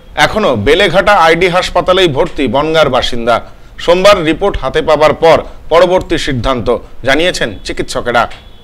এখনো বেলেঘাটা আইডি হাসপাতালেই ভর্তি বনগাঁর বাসিন্দা। সোমবার রিপোর্ট হাতে পাওয়ার পর পরবর্তী সিদ্ধান্ত জানিয়েছেন চিকিৎসকেরা।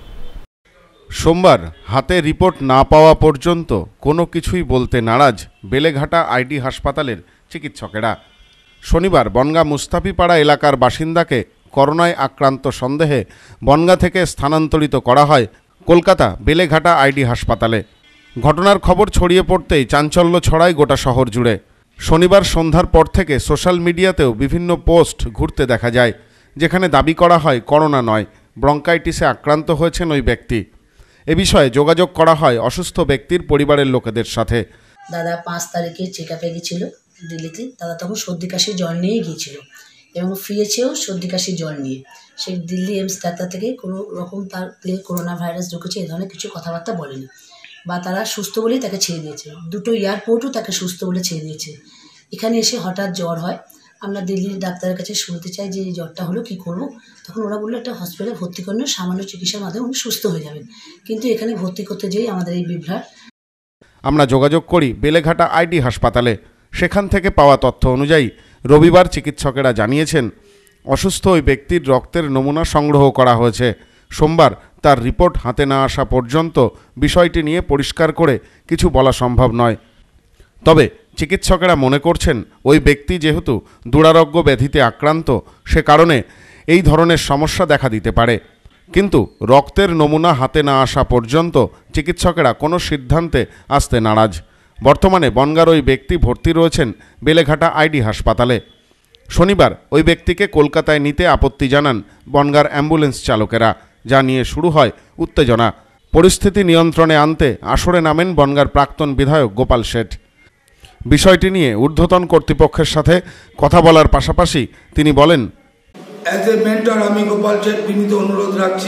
সোমবার হাতে রিপোর্ট না পাওয়া পর্যন্ত কোনো কিছুই বলতে নারাজ বেলেঘাটা আইডি হাসপাতালের চিকিৎসকেরা। শনিবার বনগাঁ মুস্তাফিপাড়া এলাকার বাসিন্দাকে করোনায় আক্রান্ত সন্দেহে বনগাঁ থেকে স্থানান্তরিত করা হয় কলকাতা বেলেঘাটা আইডি হাসপাতালে। ঘটনার খবর ছড়িয়ে পড়তেই চাঞ্চল্য ছড়ায় গোটা শহর জুড়ে। শনিবার সন্ধ্যার পর থেকে সোশ্যাল মিডিয়াতেও বিভিন্ন পোস্ট ঘুরতে দেখা যায়, যেখানে দাবি করা হয় করোনা নয়, ব্রঙ্কাইটিসে আক্রান্ত হয়েছেন ওই ব্যক্তি। এ বিষয়ে যোগাযোগ করা হয় অসুস্থ ব্যক্তির পরিবারের লোকেদের সাথে। দাদা 5 তারিখে চেক আপে গিয়েছিল দিল্লিতে। দাদা তখন সর্দি কাশির জ্বর নিয়ে গিয়েছিল এবং ফিরেছেও সর্দি কাশির জ্বর নিয়ে। সেই দিল্লি এমস ডাক্তার থেকে কোনো রকম তার করোনা ভাইরাস ঢুকেছে এই ধরনের কিছু কথাবার্তা বলেনি, বা তারা সুস্থ বলেই তাকে ছেড়ে দিয়েছে। দুটো এয়ারপোর্টও তাকে সুস্থ বলে ছেড়ে দিয়েছে। এখানে এসে হঠাৎ জ্বর হয়। আমরা দিল্লির ডাক্তারের কাছে শুনতে চাই যে এই জ্বরটা হলো কী করবো। তখন ওরা বললো একটা হসপিটালে ভর্তি করলে সামান্য চিকিৎসার মাধ্যমে উনি সুস্থ হয়ে যাবেন। কিন্তু এখানে ভর্তি করতে যেই আমাদের এই বিভ্রাট। আমরা যোগাযোগ করি বেলেঘাটা আইডি হাসপাতালে। সেখান থেকে পাওয়া তথ্য অনুযায়ী রবিবার চিকিৎসকেরা জানিয়েছেন অসুস্থ ওই ব্যক্তির রক্তের নমুনা সংগ্রহ করা হয়েছে। সোমবার তার রিপোর্ট হাতে না আসা পর্যন্ত বিষয়টি নিয়ে পরিষ্কার করে কিছু বলা সম্ভব নয়। তবে চিকিৎসকেরা মনে করছেন ওই ব্যক্তি যেহেতু দুরারোগ্য ব্যাধিতে আক্রান্ত, সে কারণে এই ধরনের সমস্যা দেখা দিতে পারে। কিন্তু রক্তের নমুনা হাতে না আসা পর্যন্ত চিকিৎসকেরা কোনো সিদ্ধান্তে আসতে নারাজ। বর্তমানে বনগাঁর ওই ব্যক্তি ভর্তি রয়েছেন বেলেঘাটা আইডি হাসপাতালে। শনিবার ওই ব্যক্তিকে কলকাতায় নিতে আপত্তি জানান বনগাঁর অ্যাম্বুলেন্স চালকেরা, যা নিয়ে শুরু হয় উত্তেজনা। পরিস্থিতি নিয়ন্ত্রণে আনতে আসরে নামেন বনগাঁর প্রাক্তন বিধায়ক গোপাল শেঠ। বিষয়টি নিয়ে ঊর্ধ্বতন কর্তৃপক্ষের সাথে কথা বলার পাশাপাশি তিনি বলেন, অ্যাজ এ মেন্টর আমি গোপাল শেঠ বিনীত অনুরোধ রাখছি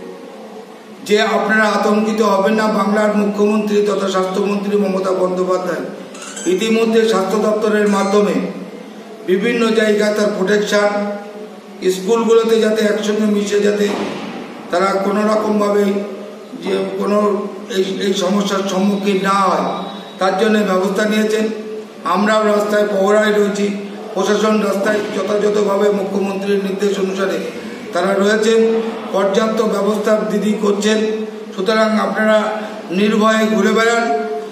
যে আপনারা আতঙ্কিত হবেন না। বাংলার মুখ্যমন্ত্রী তথা স্বাস্থ্যমন্ত্রী মমতা বন্দ্যোপাধ্যায় ইতিমধ্যে স্বাস্থ্য দপ্তরের মাধ্যমে বিভিন্ন জায়গায় তার প্রোটেকশন, স্কুলগুলোতে যাতে একসঙ্গে মিশে যাতে তারা কোনো রকমভাবে যে কোনো এই সমস্যার সম্মুখীন না হয় তার জন্য ব্যবস্থা নিয়েছেন। আমরাও রাস্তায় পহরায় রয়েছি, প্রশাসন রাস্তায় যথাযথভাবে মুখ্যমন্ত্রীর নির্দেশ অনুসারে তারা রয়েছেন, পর্যাপ্ত ব্যবস্থা দিদি করছেন। সুতরাং আপনারা নির্ভয়ে ঘুরে বেড়ান।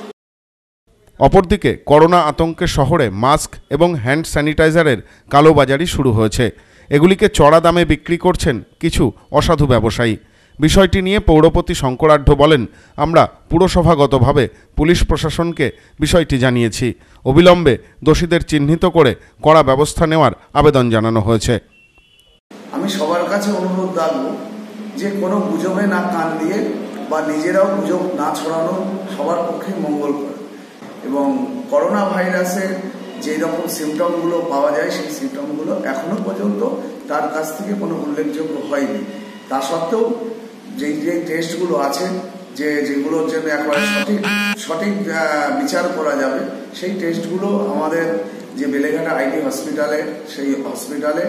অপরদিকে করোনা আতঙ্কে শহরে মাস্ক এবং হ্যান্ড স্যানিটাইজারের কালোবাজারি শুরু হয়েছে। এগুলিকে চড়া দামে বিক্রি করছেন কিছু অসাধু ব্যবসায়ী। বিষয়টি নিয়ে পৌরপতি শঙ্করাঢ্য বলেন, আমরা পুরসভাগতভাবে পুলিশ প্রশাসনকে বিষয়টি জানিয়েছি। অবিলম্বে দোষীদের চিহ্নিত করে কড়া ব্যবস্থা নেওয়ার আবেদন জানানো হয়েছে। আমি সবার কাছে অনুরোধ রাখবো যে কোনো গুজবে না কান দিয়ে বা নিজেরাও গুজব না ছড়ানো সবার পক্ষে মঙ্গল করে। এবং করোনা ভাইরাসের যেই রকম সিমটমগুলো পাওয়া যায় সেই সিমটমগুলো এখনো পর্যন্ত তার কাছ থেকে কোনো উল্লেখযোগ্য হয়নি। তা সত্ত্বেও যেই টেস্টগুলো আছে যেগুলোর জন্য একবারে সঠিক বিচার করা যাবে সেই টেস্টগুলো আমাদের যে বেলেঘাটা আইডি হসপিটালে, সেই হসপিটালে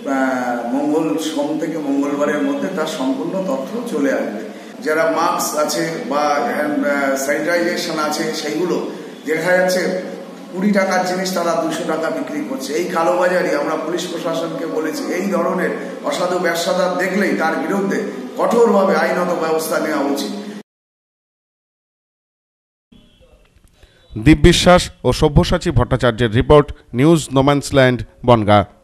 সোম থেকে মঙ্গলবারের মধ্যে তার সম্পূর্ণ তথ্য চলে আসবে। যারা মাস্ক আছে বা হ্যান্ড স্যানিটাইজেশন আছে সেইগুলো দেখা যাচ্ছে 20 টাকার জিনিস তারা 200 টাকা বিক্রি করছে। এই কালোবাজারি আমরা পুলিশ প্রশাসনকে বলেছি, এই ধরনের অসাধু ব্যবসাদার দেখলেই তার বিরুদ্ধে কঠোরভাবে আইনত ব্যবস্থা নেওয়া উচিত। দীপ বিশ্বাস ও সব্যসাচী ভট্টাচার্যের রিপোর্ট, নিউজ নোম্যান্সল্যান্ড, বনগাঁ।